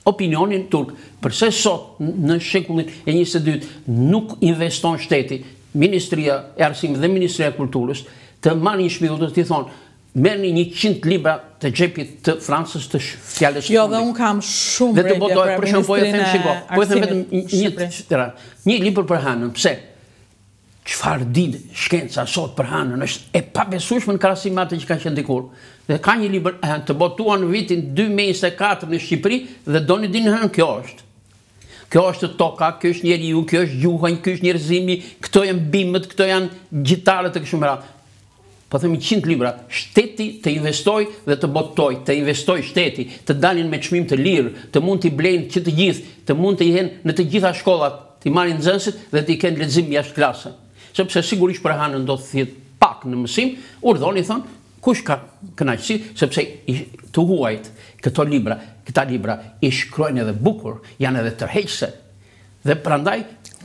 opinionin turk. Përse sot në shekullin e 22 nuk investon shteti, Ministria e Arsimit dhe Ministria e Kulturës të marrin një shpjegim të thonë merrni 100 libra të xhepit të Francës të fjalës. Jo, dhe unë kam shumë dhe të botoj, për shembull, po e them shiko, po e them vetëm një libër për Hanën. Pse? Çfarë di shkenca sot për Hanën është e pabesueshme në krahasim me atë që ka qenë dikur. Dhe ka një libër të botuar në vitin 2024 në Shqipëri dhe doni dini Hanën kjo është. Kjo është toka, kjo është njeriu, kjo është gjuha, kjo është njerëzimi, këto janë bimët, këto janë gjitarët e kështu me radhë. Po themi 100 libra, shteti të investoj dhe të botoj, të investoj shteti, të dalin me çmim të lirë, të mund t'i blejnë që të gjithë, të mund të jenë në të gjitha shkollat, t'i marrin nxënësit dhe t'i kenë lexim jashtë klase. Sepse sigurisht për Hanën do të thjet pak në mësim, urdhoni thonë, kush ka kënaqësi, sepse të huajt këta libra i shkruajnë edhe bukur, janë edhe tërheqëse. Dhe prandaj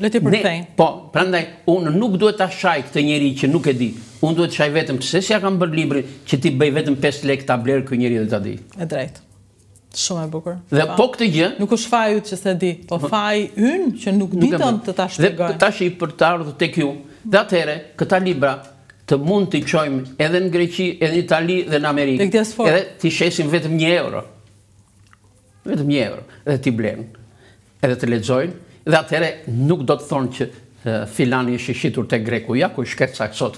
prandaj unë nuk duhet ta shaj këtë njeri që nuk e di. Unë duhet të shaj vetëm pse si ja kam bërë librin që ti bëj vetëm 5 lekë ta blerë ky njeri dhe ta di. E drejtë. Shumë e bukur. Dhe po këtë gjë, nuk është faji yt që se di, po faji ynë që nuk ditën të ta shpjegojnë. Dhe tash për të ardhur tek ju, dhe atëherë këta libra të mund t'i çojmë edhe në Greqi, edhe në Itali dhe në Amerikë. Edhe t'i shesim vetëm 1 euro. Vetëm 1 euro. Edhe t'i blenë. Edhe të lexojnë. Dhe atëherë nuk do të thonë që filani është i shitur te greku, ja ku shkerca sot.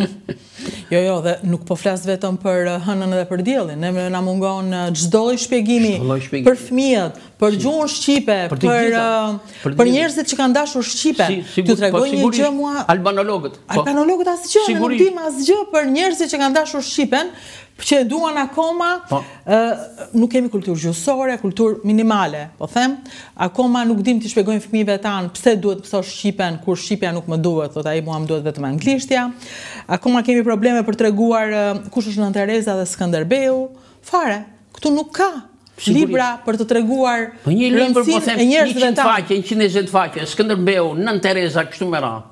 Jo, dhe nuk po flas vetëm për hënën dhe për diellin. Ne na mungon çdo lloj shpjegimi për fëmijët, për gjuhën shqipe, për njerëzit që kanë dashur shqipen. T'ju tregoj një gjë mua. Albanologët. Albanologët asgjë, nuk dim asgjë për njerëzit që kanë dashur shqipen, që e duan akoma, nuk kemi kulturë gjuhësore, kulturë minimale, po them, akoma nuk dim t'i shpjegojmë fëmijëve tanë pse duhet mësosh shqipen kur shqipja nuk më duhet, thot ai mua më duhet vetëm anglishtja. Akoma kemi probleme për treguar kush është Nën Tereza dhe Skënderbeu. Fare, këtu nuk ka libra për të treguar rëndësinë e njerëzve tanë. 120 faqe, Skënderbeu, Nën Tereza, kështu me radhë.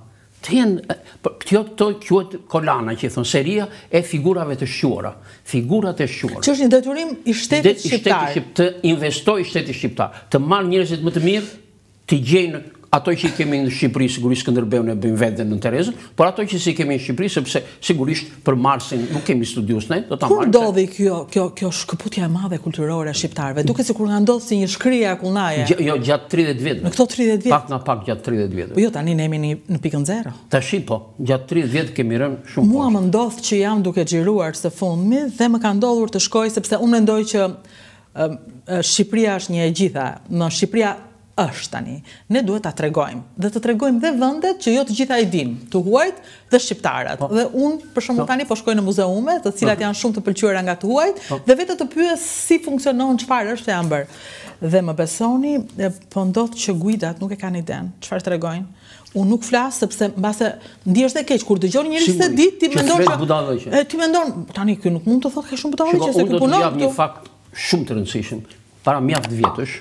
Këto quhet kolana që thonë seria e figurave të shquara. Figurat e shquara. Që është një detyrim i shtetit shqiptar. Të investoj shteti shqiptar, të marrë njerëzit më të mirë, të gjejnë ato që i kemi në Shqipëri, sigurisht Skënderbeun e bëjmë vetë në Terezën, por ato që si kemi në Shqipëri, sepse sigurisht për Marsin nuk kemi studius ne, do ta marrim. Kur ndodhi kjo shkëputja e madhe kulturore shqiptarëve? Duket sikur nga ndodh si një shkrirje akullaje. Jo, gjatë 30 vjetëve. Në këto 30 vjet. Pak gjatë 30 vjetëve. Po jo, tani ne jemi në pikën 0. Tashi po, gjatë 30 vjet kemi rënë shumë. Mua më ndodh që jam duke xhiruar së fundmi dhe më ka ndodhur të shkoj sepse unë mendoj që Shqipëria është një e gjitha. Në Shqipëria është tani. Ne duhet ta tregojmë. Dhe të tregojmë dhe vendet që jo të gjitha i dinë, të huajt dhe shqiptarët. Dhe unë, për shembull tani po shkoj në muzeume, të cilat janë shumë të pëlqyera nga të huajt, dhe vetë të pyes si funksionon, çfarë është janë bërë. Dhe më besoni, po ndodh që guidat nuk e kanë idenë çfarë tregojnë. Unë nuk flas sepse mbase ndihesh dhe keq kur dëgjon njëri se di ti mendon që ti mendon tani ky nuk mund të thotë ka shumë budallëqe se ky punon. Unë do të jap një fakt shumë të rëndësishëm. Para mjaft vjetësh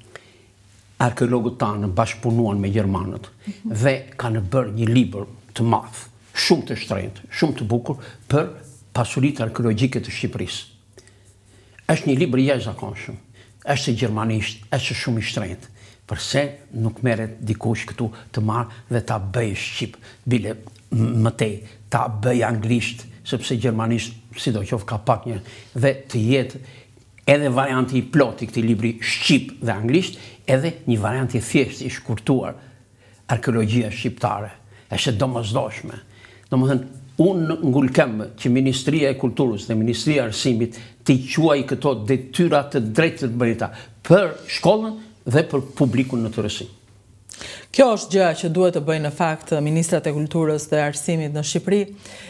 arkeologët tanë bashkëpunuan me gjermanët dhe kanë bërë një libër të madh, shumë të shtrenjtë, shumë të bukur për pasuritë arkeologjike të Shqipërisë. Është një libër i jashtëzakonshëm. Është gjermanisht, është shumë i shtrenjtë. Përse nuk merret dikush këtu të marrë dhe ta bëj shqip, bile më tej, ta bëj anglisht, sepse gjermanisht sidoqoftë ka pak një dhe të jetë edhe varianti i plot i këtij libri shqip dhe anglisht, edhe një variant i thjeshtë i shkurtuar, arkeologjia shqiptare, është domosdoshme. Domethënë, unë ngulkem që Ministria e Kulturës dhe Ministria e Arsimit t'i quaj këto detyra të drejtë të bëjta për shkollën dhe për publikun në tërësi. Kjo është gjë që duhet të bëjnë në fakt Ministrat e Kulturës dhe Arsimit në Shqipëri,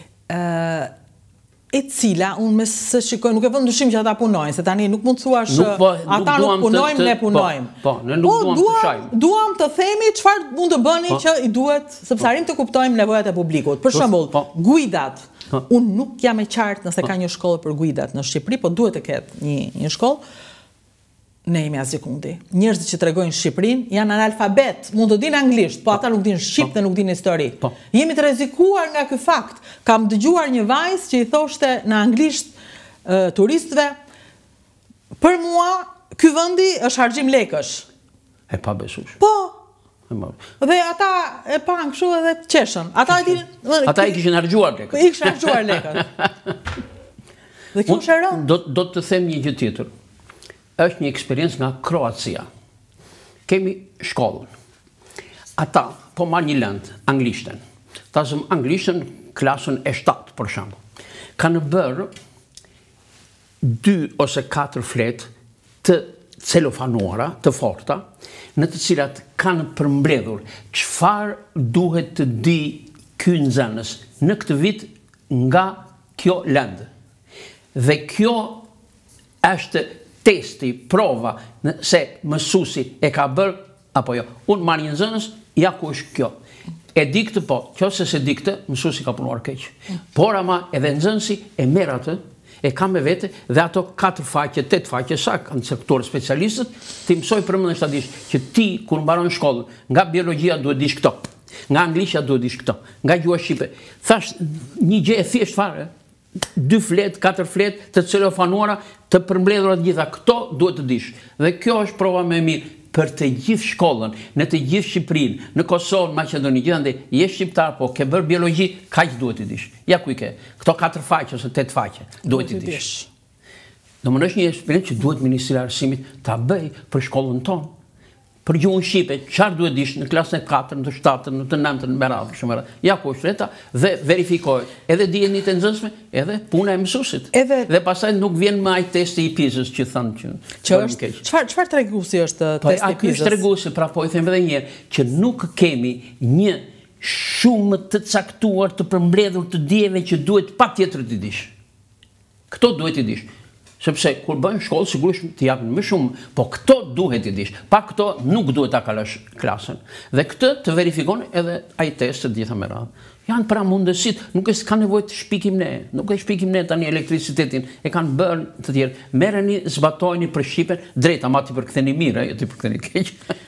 e cila unë me se shikoj, nuk e vënë dyshim që ata punojnë, se tani nuk mund të thuash ata nuk punojnë, ne punojmë. Ne nuk duam të shajmë. Duam të themi çfarë mund të bëni që i duhet, sepse arrim të kuptojmë nevojat e publikut. Për shembull, guidat. Unë nuk jam e qartë nëse ka një shkollë për guidat në Shqipëri, po duhet të ketë një shkollë. Ne jemi asgjëkundi. Njerëzit që tregojnë Shqipërinë janë analfabet, mund të dinë anglisht, po ata nuk dinë shqip dhe nuk dinë histori. Jemi të rrezikuar nga ky fakt. Kam dëgjuar një vajzë që i thoshte në anglisht turistëve, për mua ky vendi është harxhim lekësh. E pa besush. Po. Dhe ata e pan kështu edhe qeshën. Ata i kishin harxhuar lekët. I kishin harxhuar lekët. Dhe kjo është e rëndë. Do të them një gjë tjetër. Është një eksperiencë nga Kroacia. Kemi shkollën. Ata, po marrë një lëndë, anglishtën. Ta zëm anglishtën klasën e 7, për shembull. Kanë bërë 2 ose 4 fletë të celofanuara, të forta, në të cilat kanë përmbledhur çfarë duhet të di ky nxënës në këtë vit nga kjo lëndë. Dhe kjo është testi, prova se mësuesi e ka bërë apo jo. Unë marr një nxënës, ja ku është kjo. E di këtë po, nëse se di këtë, mësuesi ka punuar keq. Por ama edhe nxënësi e merr atë, e ka me vete dhe ato 4 faqe, 8 faqe, sa kanë caktuar specialistët, ti mësoj përmendësh ta dish që ti kur mbaron shkollën, nga biologjia duhet dish këto, nga anglishtja duhet dish këto, nga gjuha shqipe. Thash një gjë e thjesht fare. 2 fletë, 4 fletë të celofanuara, të përmbledhura të gjitha, këto duhet të dish. Dhe kjo është prova më e mirë për të gjithë shkollën, në të gjithë Shqipërinë, në Kosovë, Maqedoni, gjithandaj je shqiptar, po ke bërë biologji, kaq duhet të dish. Ja ku i ke. Këto 4 faqe ose 8 faqe duhet të dish. Domethënë është një eksperiencë që duhet Ministria e Arsimit ta bëj për shkollën tonë. Për gjuhën shqipe, çfarë duhet dish në klasën e 4, në të 7, në të 9, në meradhë, shumë meradhë. Ja ku është reta dhe verifikoj. Edhe dijen e nxënësve, edhe puna e mësuesit. Dhe pastaj nuk vjen më ai testi i PISA-s që thonë që është. Çfarë treguesi është testi i PISA-s? Ky është treguesi, pra po i them edhe një herë, që nuk kemi një shumë të caktuar të përmbledhur të dijeve që duhet patjetër të dish. Këto duhet të dish. Sepse kur bën shkollë sigurisht të japin më shumë, po këto duhet të dish. Pa këto nuk duhet ta kalosh klasën. Dhe këtë të verifikon edhe ai test të gjitha me radhë. Janë pra mundësitë, nuk është ka nevojë të shpikim ne. Nuk e shpikim ne tani elektricitetin. E kanë bërë të tjerë. Merreni, zbatojeni për Shqipen drejt, ama ti përktheni mirë, jo ti përktheni keq.